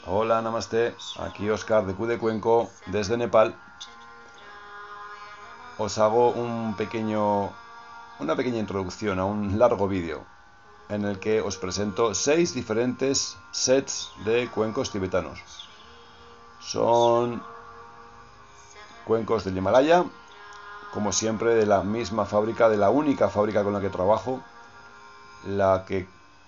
Hola, namaste. Aquí Oscar de Q de Cuenco desde Nepal. Os hago una pequeña introducción a un largo vídeo en el que os presento 6 diferentes sets de cuencos tibetanos. Son cuencos del Himalaya, como siempre de la misma fábrica, de la única fábrica con la que trabajo, la que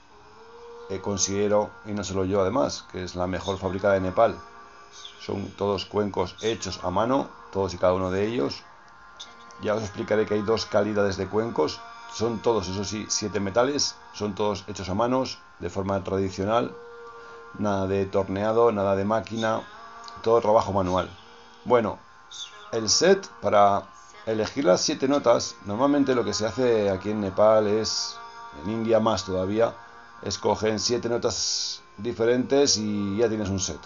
considero, y no solo yo además, que es la mejor fábrica de Nepal. Son todos cuencos hechos a mano, todos y cada uno de ellos. Ya os explicaré que hay dos calidades de cuencos. Son todos, eso sí, 7 metales. Son todos hechos a manos, de forma tradicional. Nada de torneado, nada de máquina. Todo trabajo manual. Bueno, el set, para elegir las 7 notas, normalmente lo que se hace aquí en Nepal es, en India más todavía, escogen 7 notas diferentes y ya tienes un set.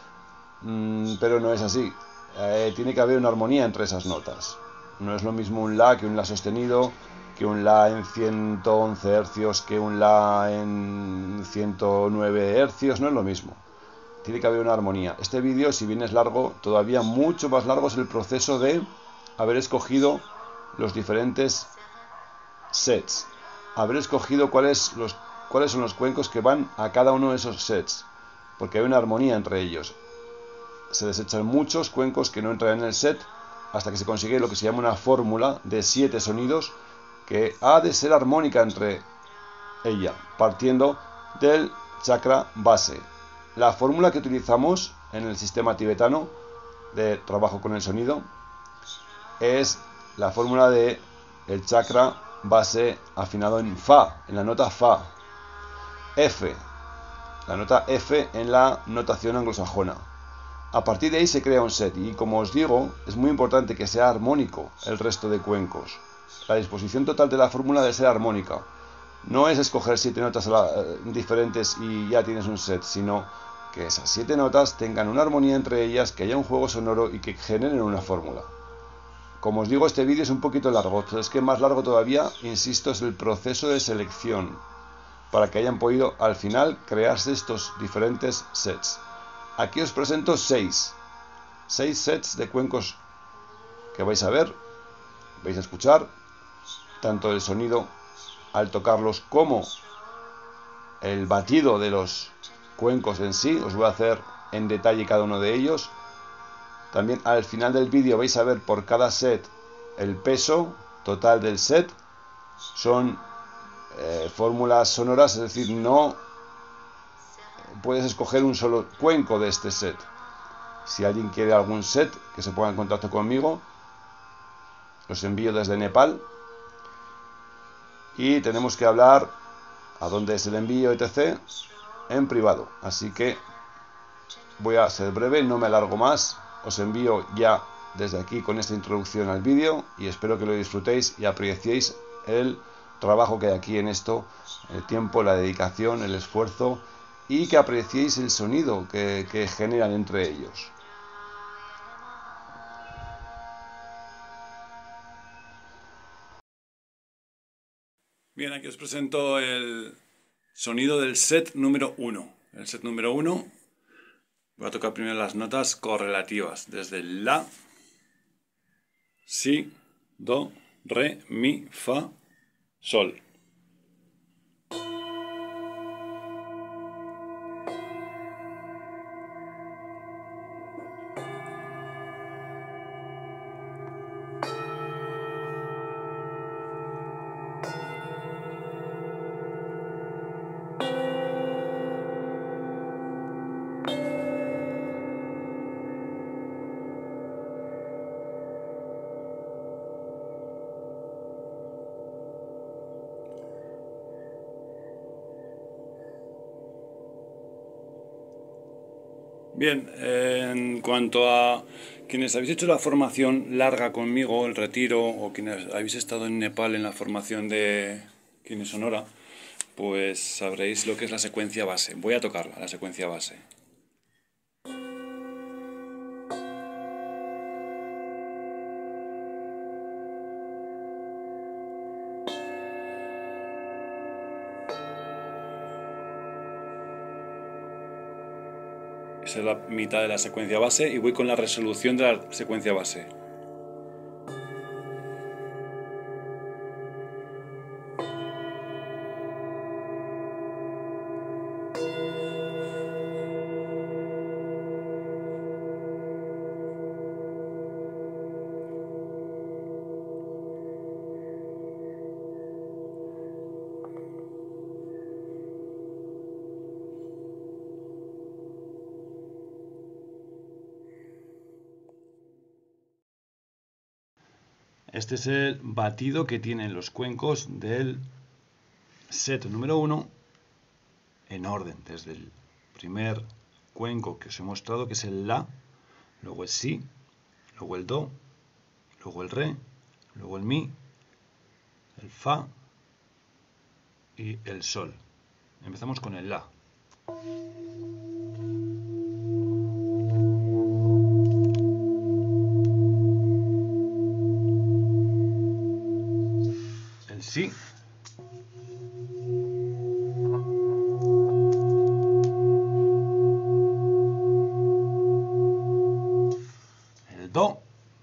Pero no es así. Tiene que haber una armonía entre esas notas. No es lo mismo un La que un La sostenido, que un La en 111 hercios, que un La en 109 hercios, no es lo mismo. Tiene que haber una armonía. Este vídeo, si bien es largo, todavía mucho más largo es el proceso de haber escogido los diferentes sets. Haber escogido cuáles son los cuencos que van a cada uno de esos sets. Porque hay una armonía entre ellos. Se desechan muchos cuencos que no entran en el set hasta que se consigue lo que se llama una fórmula de 7 sonidos que ha de ser armónica entre ella, partiendo del chakra base. La fórmula que utilizamos en el sistema tibetano de trabajo con el sonido es la fórmula de el chakra base afinado en Fa, en la nota Fa. F, la nota F en la notación anglosajona. A partir de ahí se crea un set y, como os digo, es muy importante que sea armónico el resto de cuencos. La disposición total de la fórmula debe ser armónica. No es escoger 7 notas diferentes y ya tienes un set, sino que esas 7 notas tengan una armonía entre ellas, que haya un juego sonoro y que generen una fórmula. Como os digo, este vídeo es un poquito largo, pero es que más largo todavía, insisto, es el proceso de selección, para que hayan podido al final crearse estos diferentes sets. Aquí os presento 6 sets de cuencos que vais a ver, vais a escuchar, tanto el sonido al tocarlos como el batido de los cuencos en sí. Os voy a hacer en detalle cada uno de ellos. También al final del vídeo vais a ver por cada set el peso total del set. Son fórmulas sonoras, es decir, no puedes escoger un solo cuenco de este set. Si alguien quiere algún set, que se ponga en contacto conmigo. Los envío desde Nepal. Y tenemos que hablar a dónde es el envío, etc. en privado. Así que voy a ser breve, no me alargo más. Os envío ya desde aquí con esta introducción al vídeo y espero que lo disfrutéis y apreciéis el trabajo que hay aquí en esto, el tiempo, la dedicación, el esfuerzo, y que apreciéis el sonido que generan entre ellos. Bien, aquí os presento el sonido del set número 1. El set número 1, voy a tocar primero las notas correlativas, desde el La, Si, Do, Re, Mi, Fa, Sol. Bien, en cuanto a quienes habéis hecho la formación larga conmigo, el retiro, o quienes habéis estado en Nepal en la formación de Kine Sonora, pues sabréis lo que es la secuencia base. Voy a tocarla, la secuencia base. Esa es la mitad de la secuencia base y voy con la resolución de la secuencia base. Este es el batido que tienen los cuencos del set número 1 en orden, desde el primer cuenco que os he mostrado, que es el La, luego el Si, luego el Do, luego el Re, luego el Mi, el Fa y el Sol. Empezamos con el La. El Si. El Do.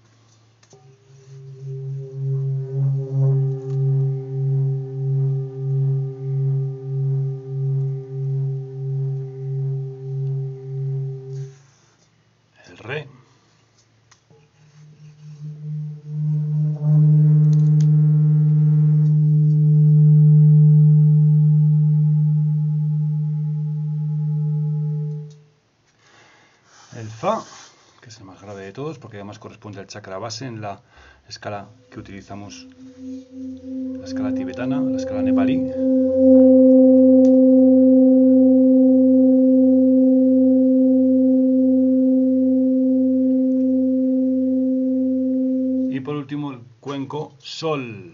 El Re. El Fa, que es el más grave de todos porque además corresponde al chakra base en la escala que utilizamos, la escala tibetana, la escala nepalí. Y por último el cuenco Sol.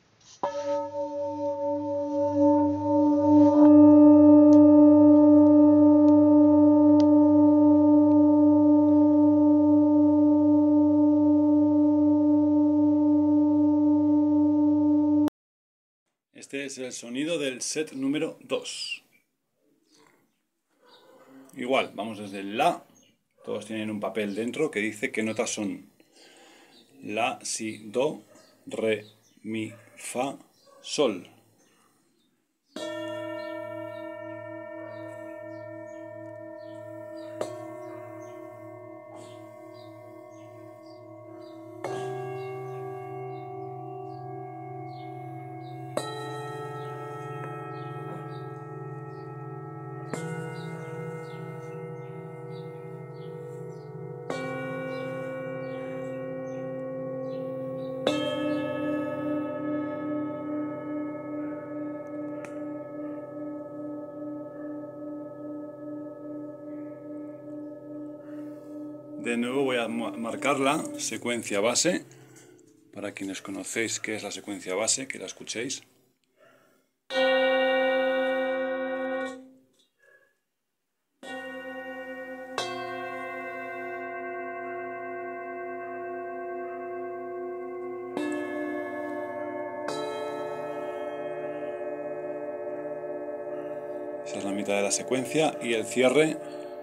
Este es el sonido del set número 2. Igual, vamos desde el La. Todos tienen un papel dentro que dice qué notas son. La, Si, Do, Re, Mi, Fa, Sol. De nuevo voy a marcar la secuencia base, para quienes conocéis qué es la secuencia base, que la escuchéis. Esa es la mitad de la secuencia y el cierre.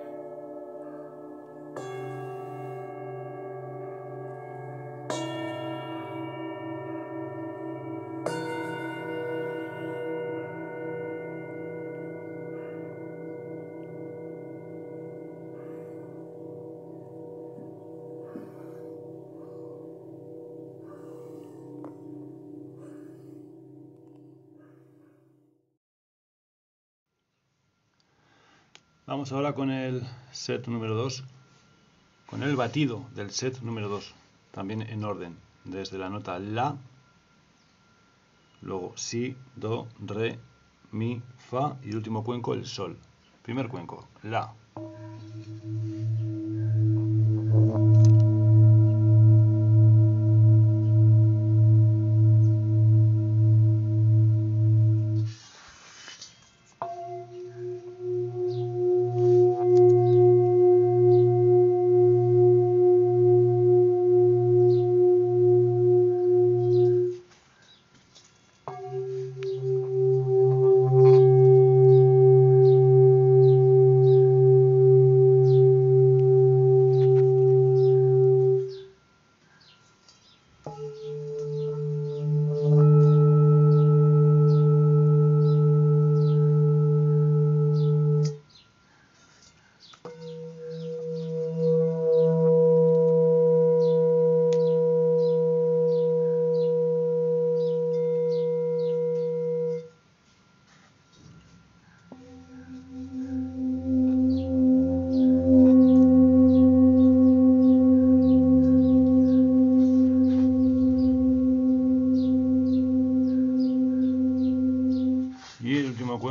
Vamos ahora con el set número 2, con el batido del set número 2, también en orden, desde la nota La, luego Si, Do, Re, Mi, Fa y el último cuenco el Sol. Primer cuenco, La.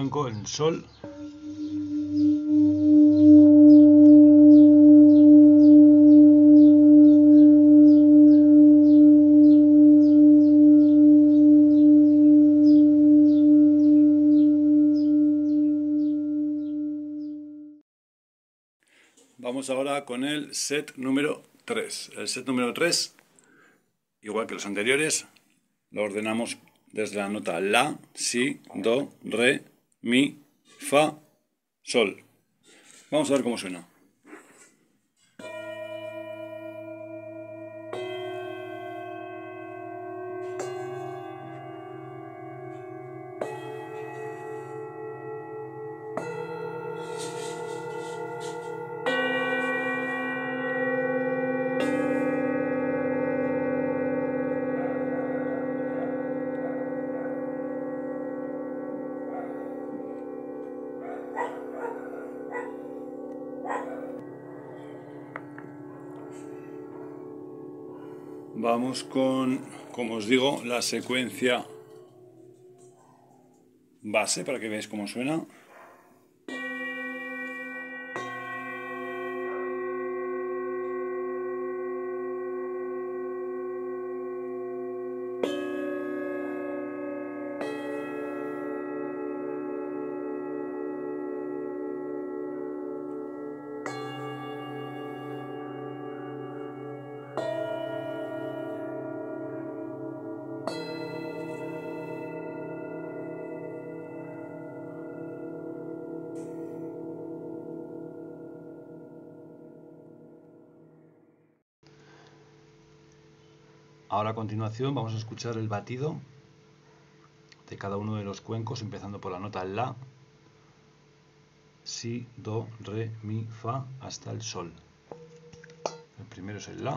cuenco en sol. Vamos ahora con el set número 3. El set número 3, igual que los anteriores, lo ordenamos desde la nota La, Si, Do, Re, Mi, Fa, Sol. Vamos a ver cómo suena. Vamos con, como os digo, la secuencia base para que veáis cómo suena. Ahora a continuación vamos a escuchar el batido de cada uno de los cuencos, empezando por la nota La, Si, Do, Re, Mi, Fa, hasta el Sol. El primero es el La.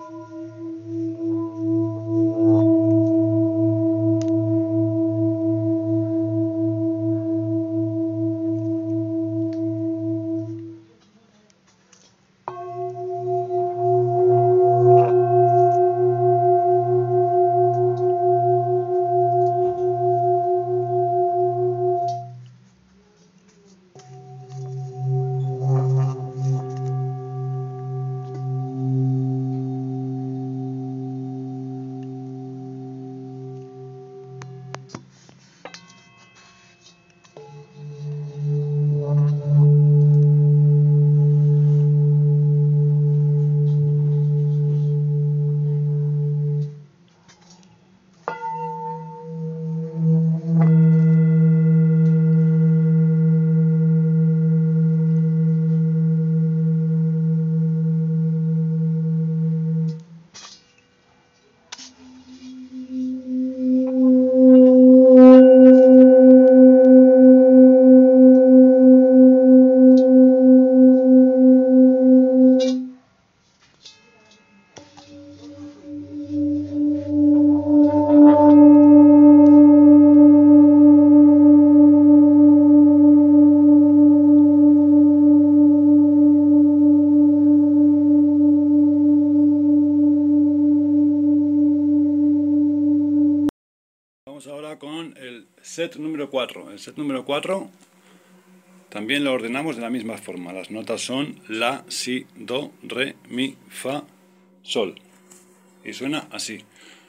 Vamos ahora con el set número 4. El set número 4 también lo ordenamos de la misma forma. Las notas son La, Si, Do, Re, Mi, Fa, Sol. Y suena así.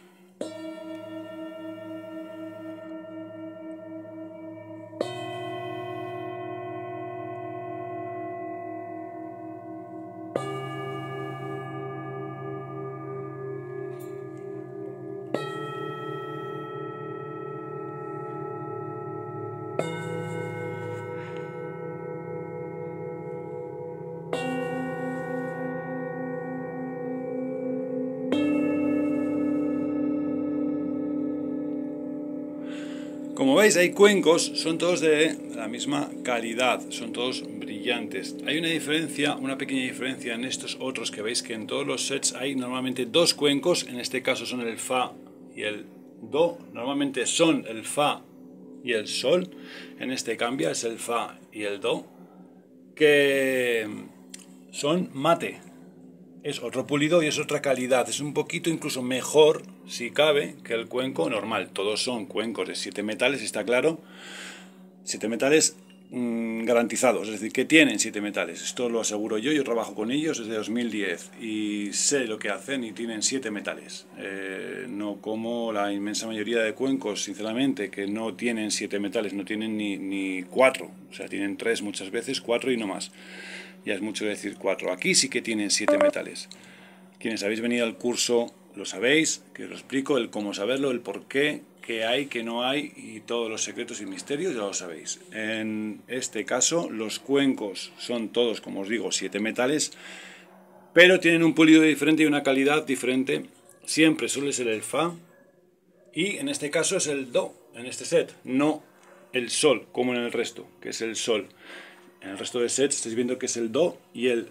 Como veis, hay cuencos, son todos de la misma calidad, son todos brillantes. Hay una diferencia, una pequeña diferencia en estos otros que veis que en todos los sets hay normalmente dos cuencos, en este caso son el Fa y el Do, normalmente son el Fa y el Sol, en este cambia, es el Fa y el Do, que son mate. Es otro pulido y es otra calidad, es un poquito incluso mejor, si cabe, que el cuenco normal. Todos son cuencos de 7 metales, está claro. 7 metales garantizados, es decir, que tienen 7 metales. Esto lo aseguro yo trabajo con ellos desde 2010 y sé lo que hacen y tienen 7 metales. No como la inmensa mayoría de cuencos, sinceramente, que no tienen 7 metales, no tienen ni 4, o sea, tienen 3 muchas veces, 4 y no más. Ya es mucho decir 4. Aquí sí que tienen 7 metales. Quienes habéis venido al curso lo sabéis, que os lo explico, el cómo saberlo, el por qué, qué hay, qué no hay y todos los secretos y misterios ya lo sabéis. En este caso los cuencos son todos, como os digo, 7 metales, pero tienen un pulido diferente y una calidad diferente. Siempre suele ser el Fa y en este caso es el Do, en este set, no el Sol como en el resto, que es el Sol. En el resto de sets estáis viendo que es el Do y el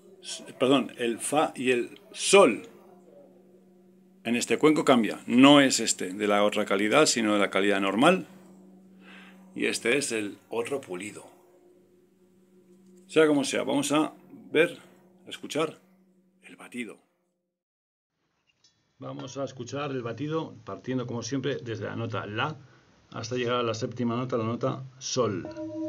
Fa y el Sol. En este cuenco cambia, no es este de la otra calidad, sino de la calidad normal. Y este es el otro pulido. Sea como sea, vamos a ver, a escuchar el batido. Vamos a escuchar el batido partiendo como siempre desde la nota La hasta llegar a la séptima nota, la nota Sol.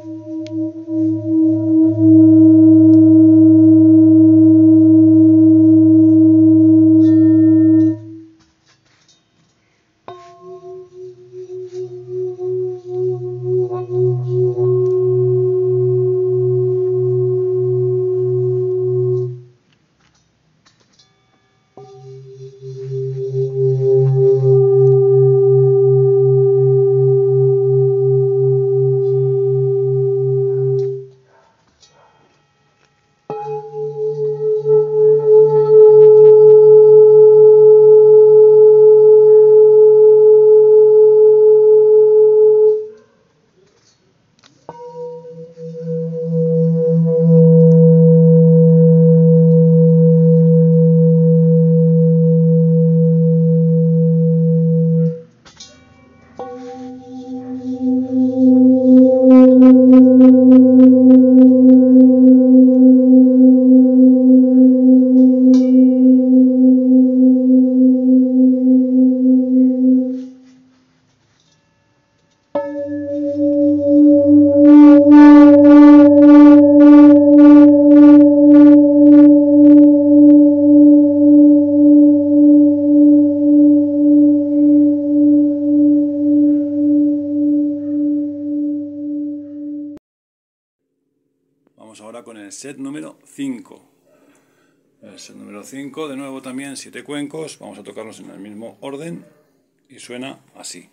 Vamos ahora con el set número 5. El set número 5, de nuevo también 7 cuencos, vamos a tocarlos en el mismo orden y suena así.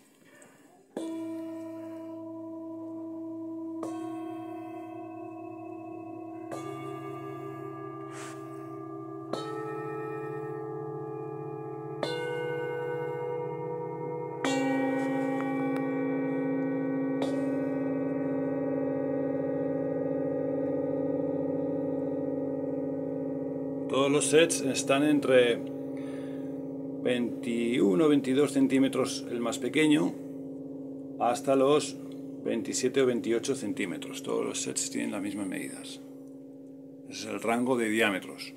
Todos los sets están entre 21 o 22 centímetros el más pequeño hasta los 27 o 28 centímetros. Todos los sets tienen las mismas medidas. Ese es el rango de diámetros.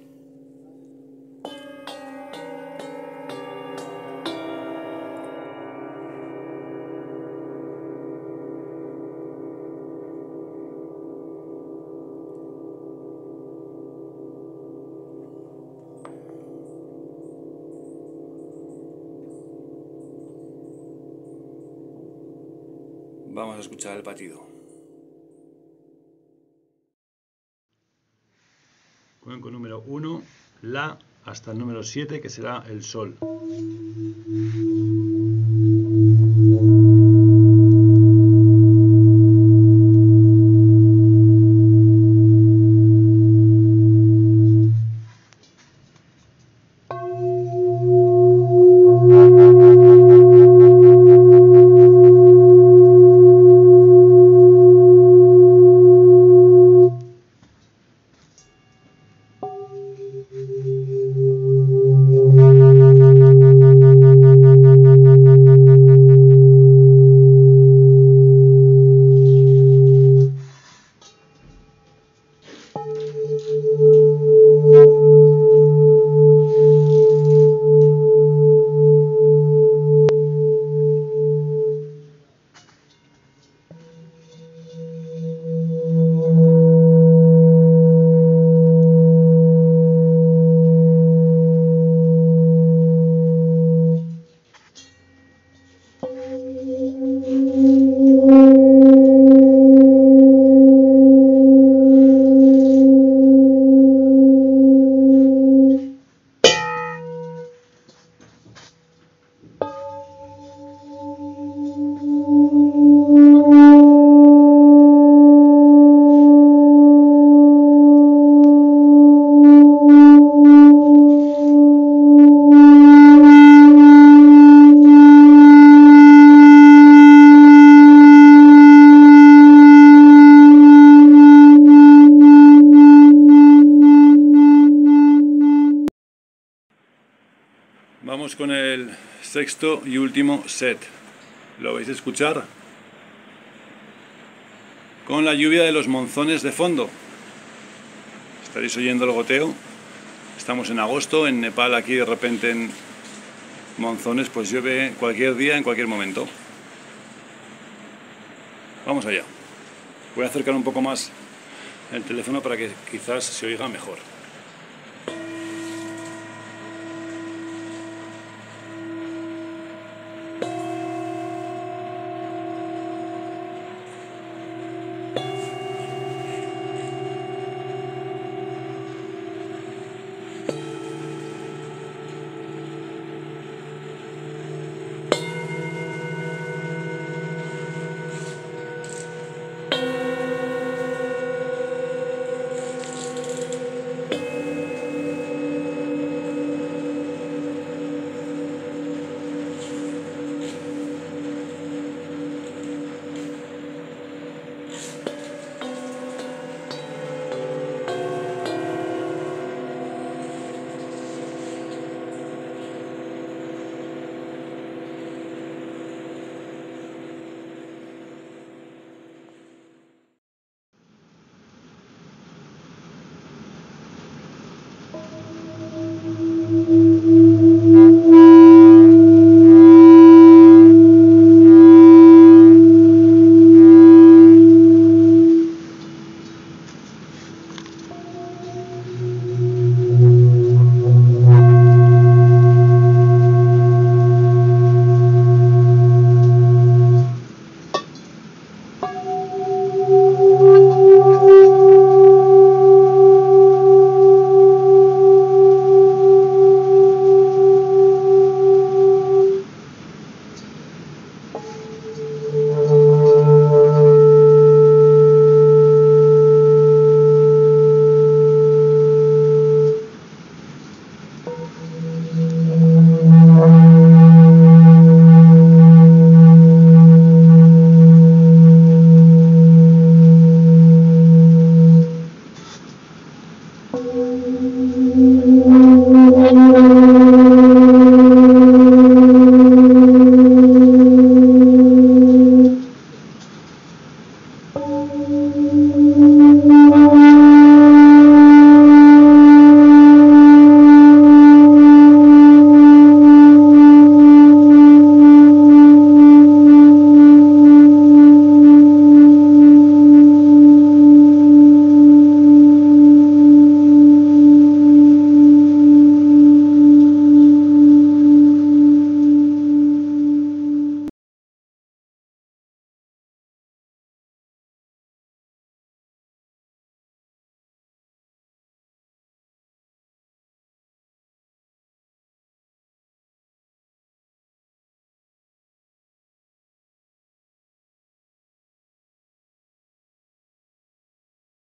Vamos a escuchar el batido. Cuenco número 1, La, hasta el número 7, que será el Sol. Vamos con el sexto y último set. ¿Lo vais a escuchar? Con la lluvia de los monzones de fondo. Estaréis oyendo el goteo. Estamos en agosto, en Nepal, aquí de repente en monzones, pues llueve cualquier día, en cualquier momento. Vamos allá. Voy a acercar un poco más el teléfono para que quizás se oiga mejor.